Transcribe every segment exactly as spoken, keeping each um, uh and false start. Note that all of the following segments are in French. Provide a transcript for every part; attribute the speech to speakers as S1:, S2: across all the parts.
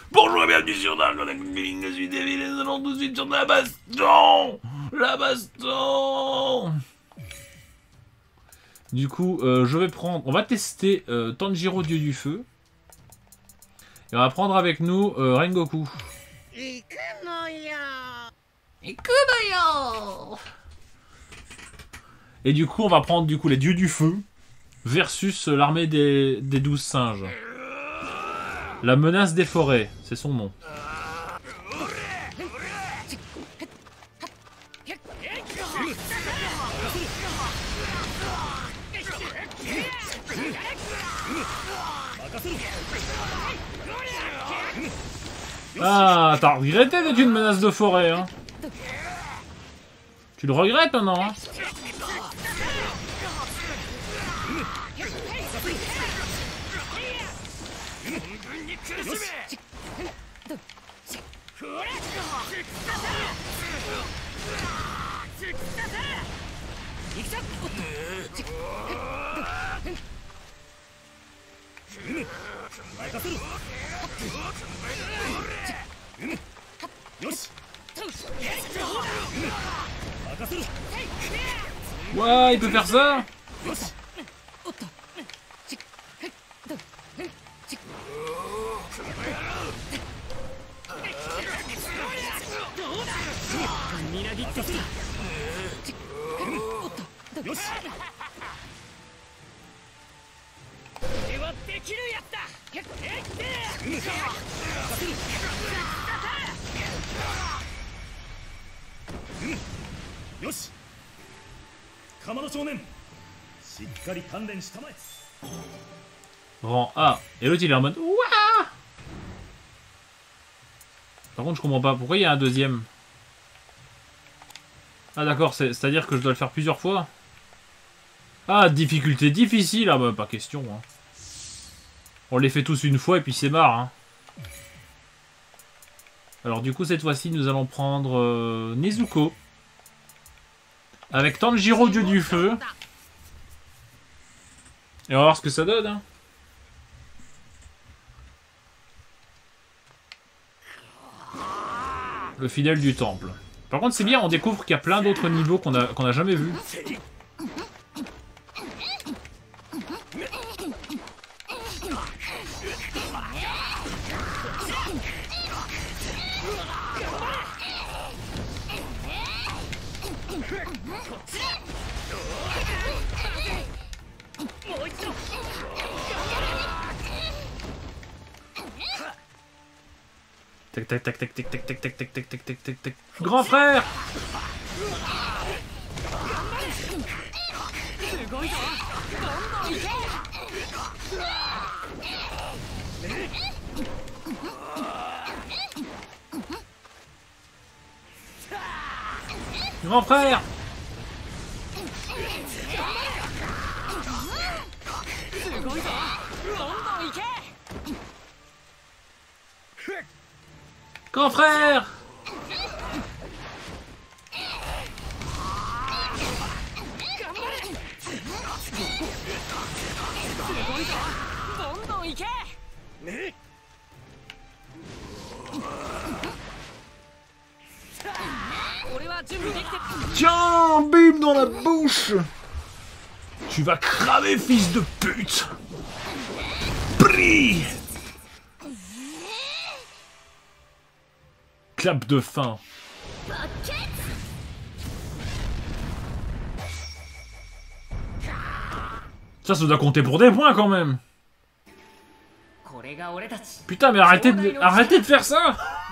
S1: Bonjour et bienvenue sur Dark Gaming, je suis David et nous allons tout de suite sur la baston. La baston. Du coup, euh, je vais prendre... On va tester euh, Tanjiro, dieu du feu. Et on va prendre avec nous euh, Rengoku. Et du coup, on va prendre du coup les dieux du feu versus l'armée des, des douze singes. La menace des forêts, c'est son nom. Ah, t'as regretté d'être une menace de forêt, hein? Tu le regrettes maintenant, hein? Ouais, il peut faire ça. Rang A. Et l'autre il est en mode ouah. Par contre je comprends pas pourquoi il y a un deuxième. Ah d'accord, c'est-à-dire que je dois le faire plusieurs fois. Ah, difficulté difficile. Ah bah pas question, hein. On les fait tous une fois et puis c'est marre, hein. Alors du coup cette fois-ci nous allons prendre euh, Nezuko. Avec Tanjiro, dieu du feu. Et on va voir ce que ça donne, hein. Le fidèle du temple. Par contre c'est bien, on découvre qu'il y a plein d'autres niveaux qu'on a, qu'on a jamais vus. Tac tac tac tac tac tac tac tac tac tac tac tac tac tac. Grand frère. Grand frère. Grand frère. Tiens, bim dans la bouche. Tu vas cramer, fils de pute. Pris. Clap de fin. Ça, ça doit compter pour des points quand même. Putain, mais arrêtez de, arrêtez de faire ça.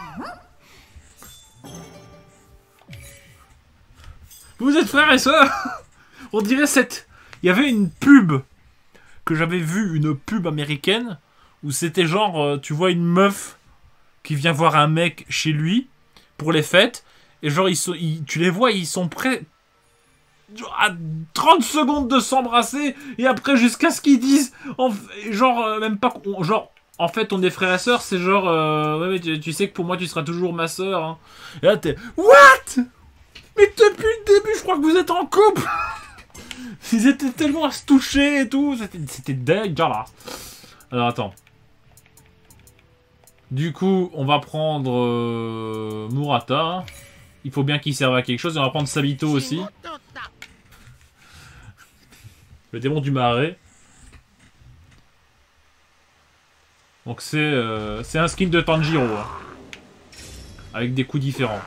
S1: Vous êtes frères et sœurs. On dirait cette... Il y avait une pub que j'avais vue, une pub américaine, où c'était genre, euh, tu vois une meuf qui vient voir un mec chez lui pour les fêtes, et genre ils sont, ils, tu les vois, ils sont prêts à trente secondes de s'embrasser, et après jusqu'à ce qu'ils disent, en, genre euh, même pas, genre en fait on est frères et sœurs, c'est genre euh, ouais mais tu, tu sais que pour moi tu seras toujours ma sœur, hein. Et là t'es what? Mais depuis le début je crois que vous êtes en couple. Ils étaient tellement à se toucher et tout, c'était c'était dégueulasse. Alors attends. Du coup, on va prendre euh, Murata. Il faut bien qu'il serve à quelque chose. Et on va prendre Sabito aussi. Le démon du marais. Donc c'est euh, c'est un skin de Tanjiro. Hein, avec des coups différents.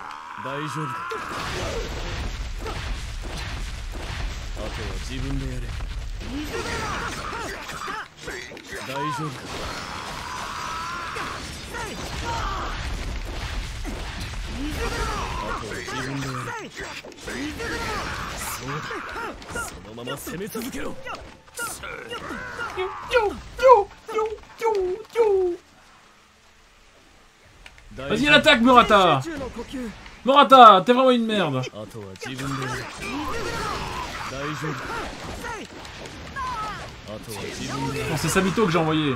S1: Vas-y, l'attaque, Murata! Murata, t'es vraiment une merde! Non, c'est Sabito que j'ai envoyé.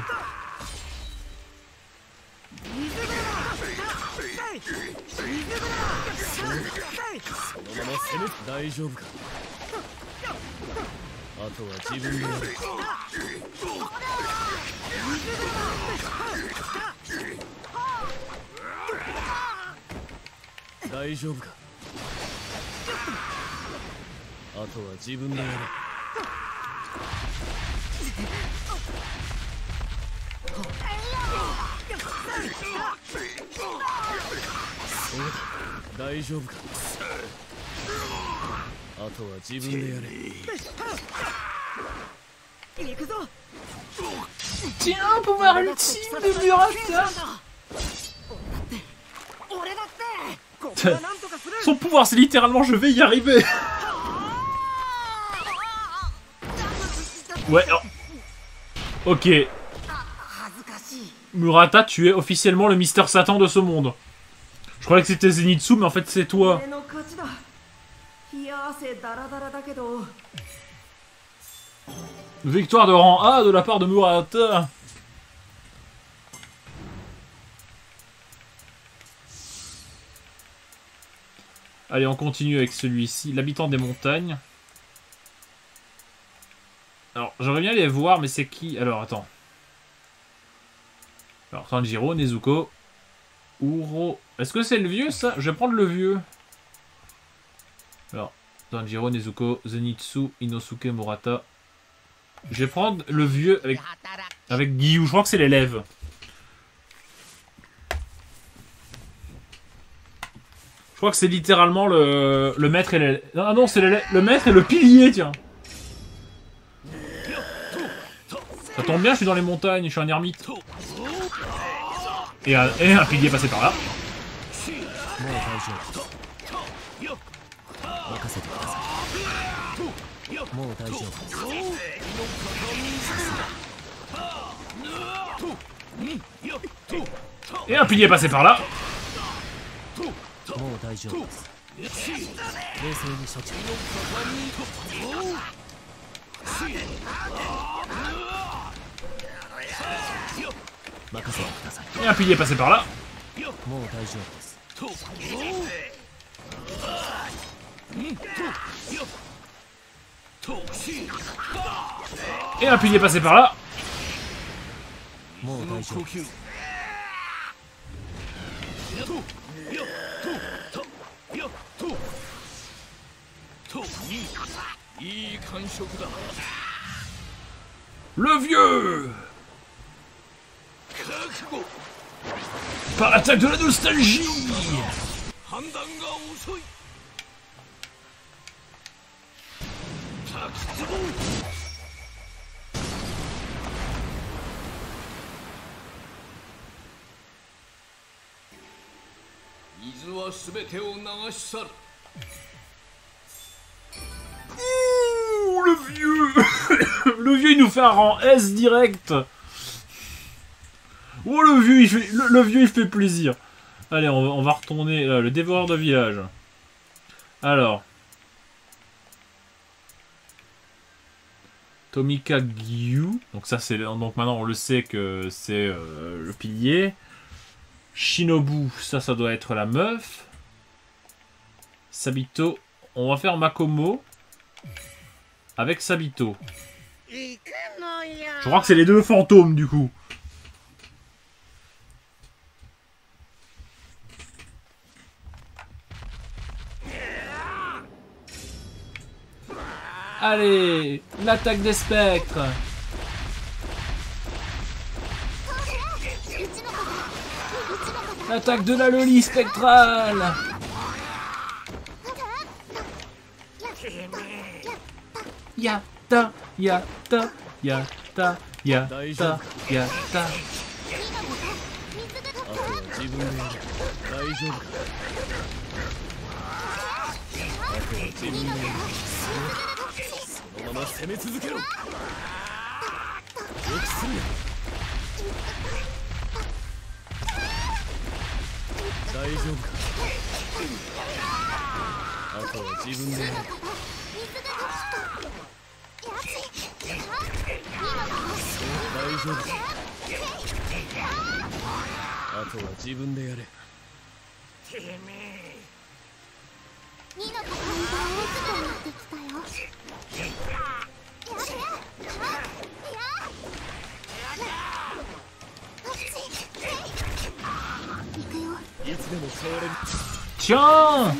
S1: Tiens, pouvoir ultime de Murata. Son pouvoir, c'est littéralement je vais y arriver. Ouais. Oh. Ok. Murata, tu es officiellement le Mister Satan de ce monde. Je croyais que c'était Zenitsu, mais en fait c'est toi. Victoire de rang A de la part de Murata. Allez, on continue avec celui-ci. L'habitant des montagnes. Alors, j'aimerais bien les voir, mais c'est qui? Alors, attends. Alors, Tanjiro, Nezuko, Uro... Est-ce que c'est le vieux, ça? Je vais prendre le vieux. Alors, Tanjiro, Nezuko, Zenitsu, Inosuke, Murata. Je vais prendre le vieux avec, avec Gyu. Je crois que c'est l'élève. Je crois que c'est littéralement le, le maître et l'élève. Non, non, c'est le maître et le pilier, tiens. Ça tombe bien, je suis dans les montagnes, je suis un ermite. Et un, et un pilier passé par là. Et un pilier passé par là. Et un pilier passé par là. Et un pilier passé par là. Le vieux. Par l'attaque de la nostalgie. Ouh, le vieux. Le vieux, il nous fait un rang S direct. Oh, le vieux, il fait, le, le vieux, il fait plaisir. Allez, on va, on va retourner là, le dévoreur de village. Alors. Tomika Gyu. Donc ça, c'est donc maintenant on le sait que c'est euh, le pilier. Shinobu, ça, ça doit être la meuf. Sabito, on va faire Makomo avec Sabito. Je crois que c'est les deux fantômes du coup. Allez, l'attaque des spectres. L'attaque de la loli spectrale. Yatta, yatta, yatta, yatta, yatta. Tiens!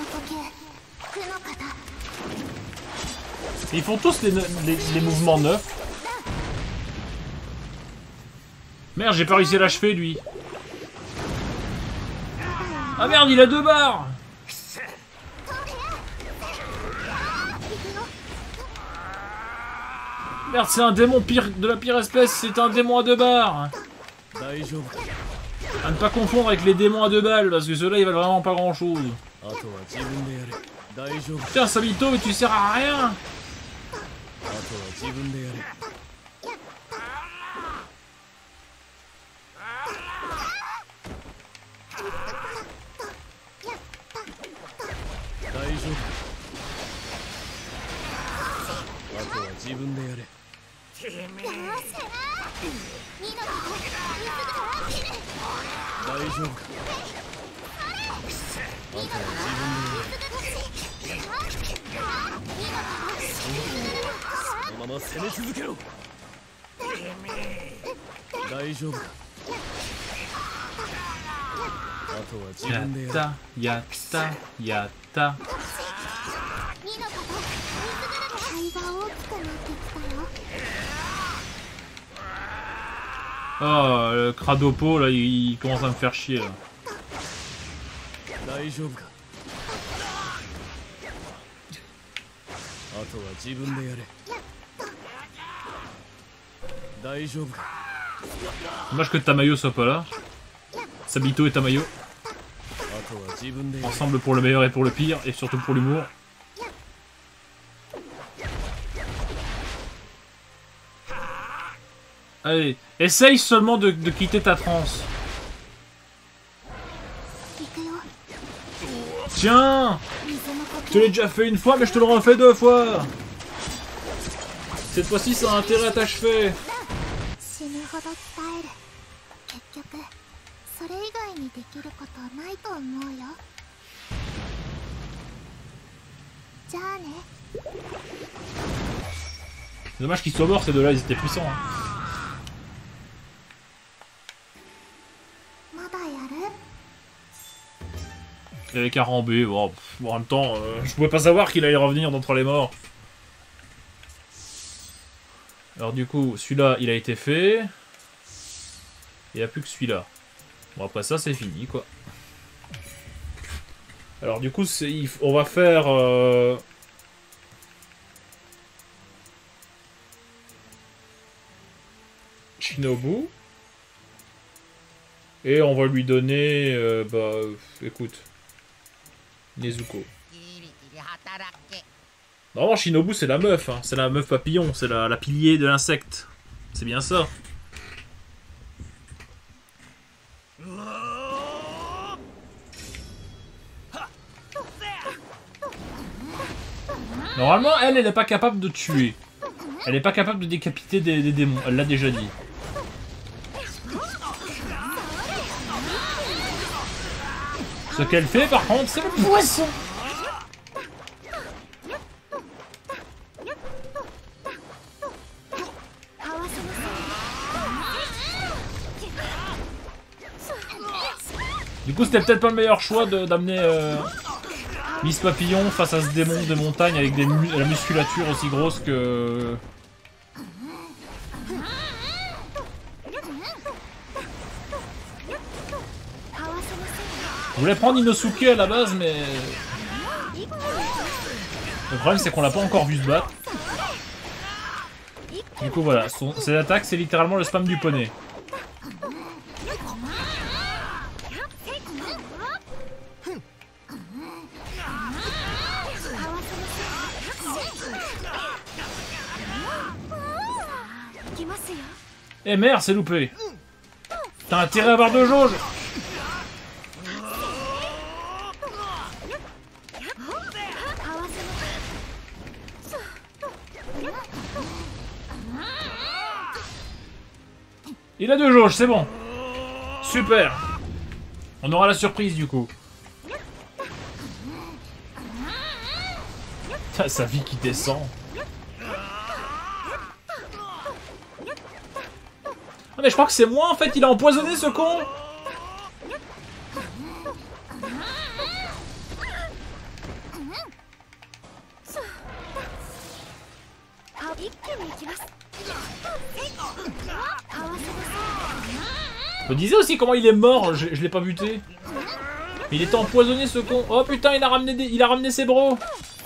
S1: Ils font tous les, les, les mouvements neufs. Merde, j'ai pas réussi à l'achever lui. Ah merde, il a deux barres. Merde, c'est un démon pire de la pire espèce, c'est un démon à deux barres. À ne pas confondre avec les démons à deux balles, parce que ceux-là ils valent vraiment pas grand chose. Putain, Sabito, mais tu sers à rien. Yatta, yatta, yatta. Oh, le Cradopo là, il, il commence à me faire chier là. Dommage que Tamayo soit pas là. Sabito et Tamayo. Ensemble pour le meilleur et pour le pire, et surtout pour l'humour. Allez, essaye seulement de, de quitter ta transe. Tiens! Je te l'ai déjà fait une fois, mais je te le refais deux fois. Cette fois-ci, ça a intérêt à t'achever. C'est dommage qu'ils soient morts, ces deux-là, ils étaient puissants. Hein. Et avec un rambé, bon, pff, en même temps, euh, je pouvais pas savoir qu'il allait revenir d'entre les morts. Alors du coup, celui-là, il a été fait. Il n'y a plus que celui-là. Bon, après ça, c'est fini, quoi. Alors du coup, on va faire... Euh... Shinobu. Et on va lui donner... Euh, bah, écoute... Nezuko. Normalement, Shinobu, c'est la meuf. Hein. C'est la meuf papillon. C'est la, la pilier de l'insecte. C'est bien ça. Normalement, elle, elle n'est pas capable de tuer. Elle n'est pas capable de décapiter des, des démons. Elle l'a déjà dit. Ce qu'elle fait, par contre, c'est le poisson. Du coup, c'était peut-être pas le meilleur choix d'amener... Euh... Miss Papillon face à ce démon des montagnes avec des mu la musculature aussi grosse que... Je voulais prendre Inosuke à la base, mais... Le problème, c'est qu'on l'a pas encore vu se battre. Du coup, voilà. Son... Ses attaques, c'est littéralement le spam du poney. Eh merde, c'est loupé. T'as intérêt à avoir deux jauges. Il a deux jauges, c'est bon. Super. On aura la surprise du coup. Putain, sa vie qui descend. Ah mais je crois que c'est moi en fait, il a empoisonné ce con. Je me disais aussi comment il est mort, je, je l'ai pas buté. Il était empoisonné ce con. Oh putain, il a ramené des, il a ramené ses bros.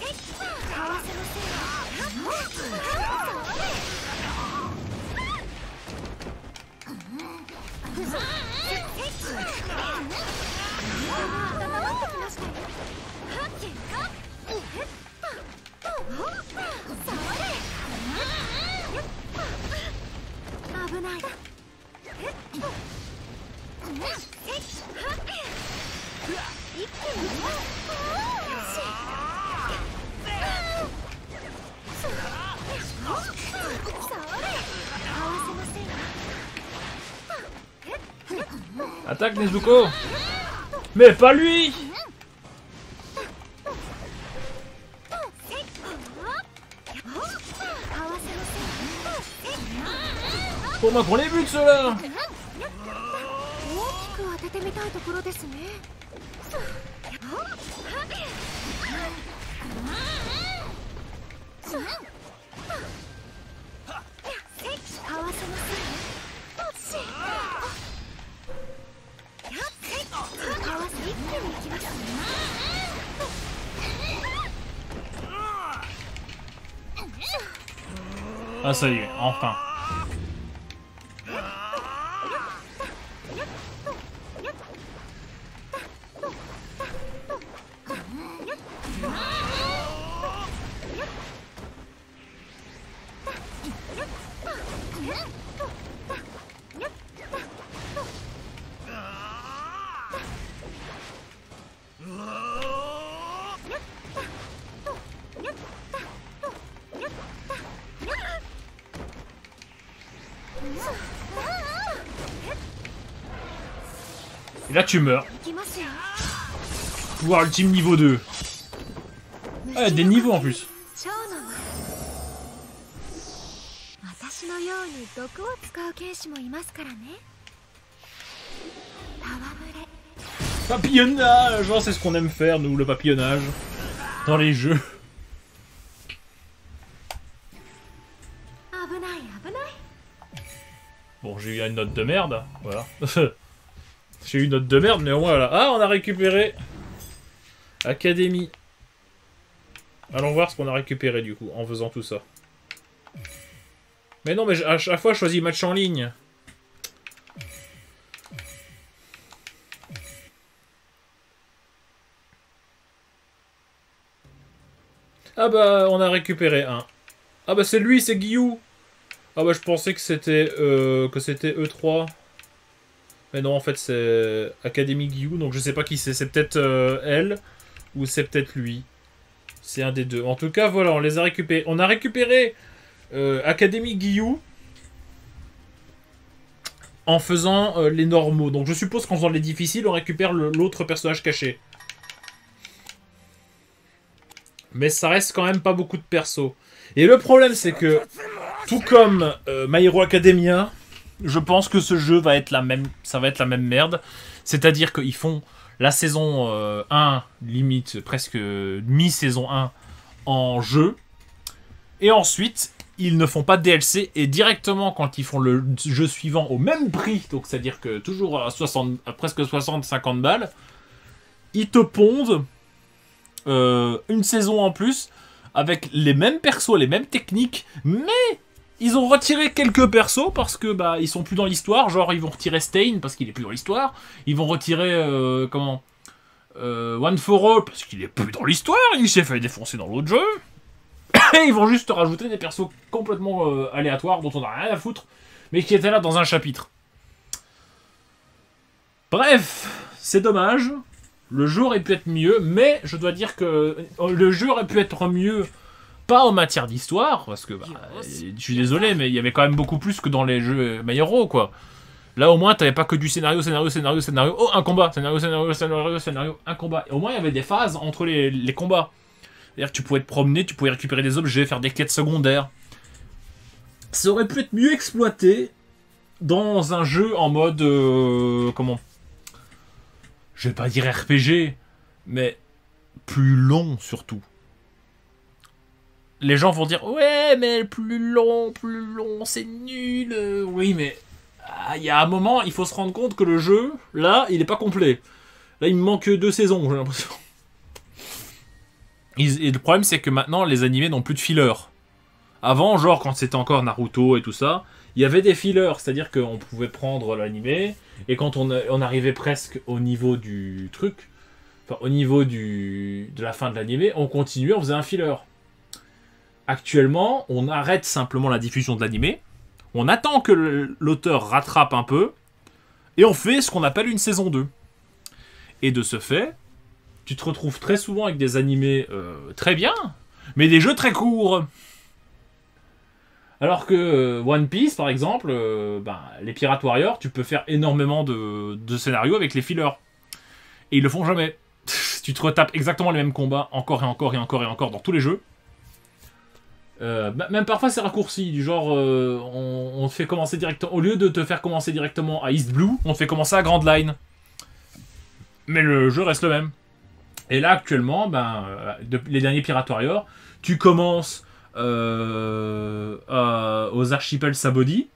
S1: Attaque Nezuko. Mais pas lui. Pour moi qu'on les bute ceux-là. Ah ça y est, enfin. Et là tu meurs. Pouvoir ultime niveau deux. Ah, des niveaux en plus. Papillonnage, genre c'est ce qu'on aime faire nous, le papillonnage dans les jeux. Bon, j'ai eu une note de merde, voilà. J'ai eu une note de merde, mais au moins voilà. Ah, on a récupéré Académie. Allons voir ce qu'on a récupéré du coup en faisant tout ça. Mais non, mais à chaque fois je choisis match en ligne. Ah bah, on a récupéré un. Ah bah c'est lui, c'est Guillou. Ah bah je pensais que c'était euh, que c'était E trois. Mais non, en fait c'est Académie Guillou, donc je sais pas qui c'est. C'est peut-être euh, elle ou c'est peut-être lui. C'est un des deux. En tout cas, voilà, on les a récupérés. On a récupéré euh, Académie Guillou en faisant euh, les normaux. Donc je suppose qu'en faisant les difficiles, on récupère l'autre personnage caché. Mais ça reste quand même pas beaucoup de persos. Et le problème, c'est que, tout comme euh, My Hero Academia, je pense que ce jeu va être la même, ça va être la même merde. C'est-à-dire qu'ils font la saison euh, un, limite presque mi-saison un en jeu. Et ensuite, ils ne font pas de D L C. Et directement, quand ils font le jeu suivant au même prix, donc c'est-à-dire que toujours à, soixante, à presque soixante à cinquante balles, ils te pondent euh, une saison en plus avec les mêmes persos, les mêmes techniques, mais ils ont retiré quelques persos parce que bah ils sont plus dans l'histoire. Genre ils vont retirer Stain parce qu'il est plus dans l'histoire. Ils vont retirer euh, comment euh, One for All parce qu'il est plus dans l'histoire. Il s'est fait défoncer dans l'autre jeu. Et ils vont juste rajouter des persos complètement euh, aléatoires dont on n'a rien à foutre, mais qui étaient là dans un chapitre. Bref, c'est dommage. Le jeu aurait pu être mieux, mais je dois dire que le jeu aurait pu être mieux, pas en matière d'histoire, parce que bah, je suis désolé, mais il y avait quand même beaucoup plus que dans les jeux My Hero, quoi. Là, au moins, t'avais pas que du scénario, scénario, scénario, scénario. Oh, un combat, scénario, scénario, scénario, scénario, un combat. Et au moins, il y avait des phases entre les, les combats. C'est-à-dire que tu pouvais te promener, tu pouvais récupérer des objets, faire des quêtes secondaires. Ça aurait pu être mieux exploité dans un jeu en mode... Euh, comment je vais pas dire R P G, mais plus long surtout. Les gens vont dire ouais, mais plus long, plus long, c'est nul. Oui, mais il y a un moment, il faut se rendre compte que le jeu, là, il est pas complet. Là, il me manque deux saisons, j'ai l'impression. Et le problème, c'est que maintenant, les animés n'ont plus de fillers. Avant, genre, quand c'était encore Naruto et tout ça, il y avait des fillers, c'est-à-dire qu'on pouvait prendre l'animé, et quand on, on arrivait presque au niveau du truc, enfin, au niveau du, de la fin de l'animé, on continuait, on faisait un filler. Actuellement, on arrête simplement la diffusion de l'animé, on attend que l'auteur rattrape un peu, et on fait ce qu'on appelle une saison deux. Et de ce fait, tu te retrouves très souvent avec des animés euh, très bien, mais des jeux très courts. Alors que euh, One Piece, par exemple, euh, ben, les Pirate Warriors, tu peux faire énormément de, de scénarios avec les fillers. Et ils le font jamais. Tu te retapes exactement les mêmes combats, encore et encore et encore et encore dans tous les jeux. Euh, même parfois c'est raccourci, du genre, euh, on, on te fait commencer directement... Au lieu de te faire commencer directement à East Blue, on te fait commencer à Grand Line. Mais le jeu reste le même. Et là, actuellement, ben, de, les derniers Pirate Warriors, tu commences... Euh, euh, aux archipels Sabody.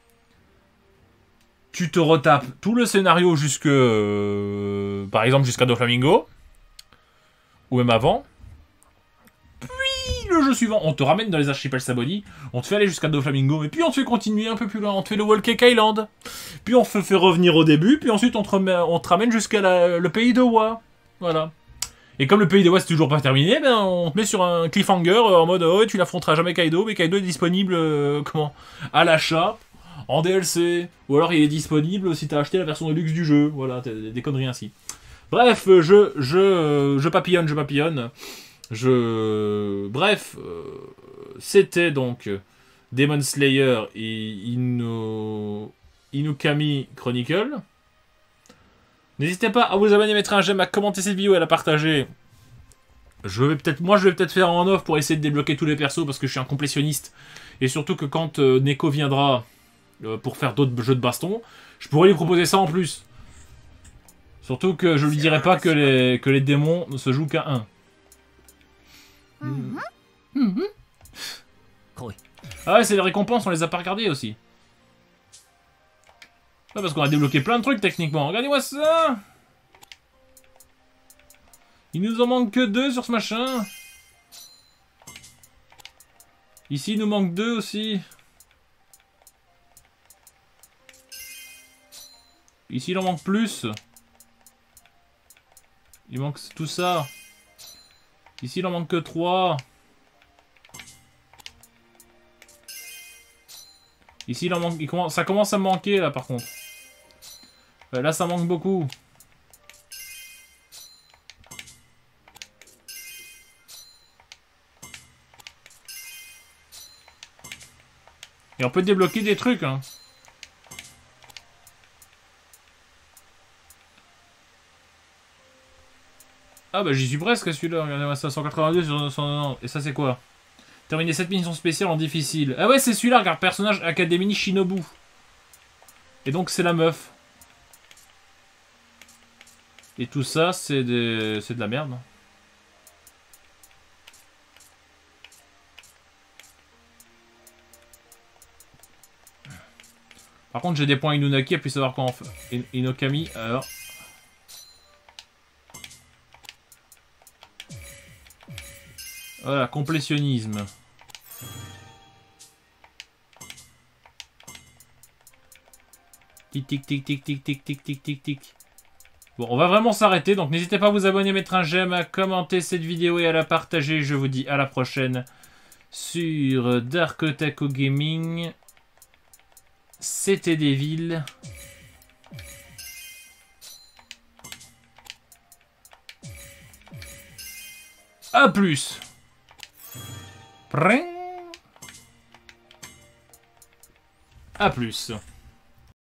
S1: Tu te retapes tout le scénario jusque, euh, par exemple, jusqu'à Doflamingo, ou même avant. Puis le jeu suivant, on te ramène dans les archipels Sabody, on te fait aller jusqu'à Doflamingo, et puis on te fait continuer un peu plus loin, on te fait le Whole Cake Island, puis on te fait revenir au début, puis ensuite on te, remet, on te ramène jusqu'à le pays de Wa. Voilà. Et comme le pays de Wa c'est toujours pas terminé, ben on te met sur un cliffhanger euh, en mode oh tu l'affronteras jamais Kaido, mais Kaido est disponible euh, comment à l'achat en D L C, ou alors il est disponible si t'as acheté la version de luxe du jeu, voilà, des, des conneries ainsi. Bref, je je euh, je papillonne, je papillonne, je bref, euh, c'était donc Demon Slayer et Inu... Inukami Chronicle. N'hésitez pas à vous abonner, mettre un j'aime, à commenter cette vidéo et à la partager. Je vais peut-être, moi, je vais peut-être faire en off pour essayer de débloquer tous les persos parce que je suis un complétionniste. Et surtout que quand euh, Neko viendra euh, pour faire d'autres jeux de baston, je pourrais lui proposer ça en plus. Surtout que je lui dirai pas que les, que les démons ne se jouent qu'à un. Mm-hmm. Mm-hmm. Ah ouais, c'est les récompenses, on les a pas regardées aussi. Ah, parce qu'on a débloqué plein de trucs techniquement. Regardez-moi ça! Il nous en manque que deux sur ce machin. Ici, il nous manque deux aussi. Ici, il en manque plus. Il manque tout ça. Ici, il en manque que trois. Ici, il en manque... il commence... ça commence à me manquer, là, par contre. Ouais, là, ça manque beaucoup. Et on peut débloquer des trucs, hein. Ah bah j'y suis presque à celui-là, regardez-moi ça, cent quatre-vingt-deux sur cent quatre-vingt-dix. Et ça c'est quoi? Terminer cette mission spéciale en difficile. Ah ouais c'est celui-là, regarde, personnage Académie Shinobu. Et donc c'est la meuf. Et tout ça, c'est de... c'est de la merde. Par contre, j'ai des points Inunaki, à plus savoir comment faire. In Inokami, alors... Voilà, complétionnisme. Tic tic tic tic tic tic tic tic tic tic. Bon, on va vraiment s'arrêter, donc n'hésitez pas à vous abonner, mettre un j'aime, à commenter cette vidéo et à la partager. Je vous dis à la prochaine sur Dark Otaku Gaming. C'était Devil. A plus. A plus.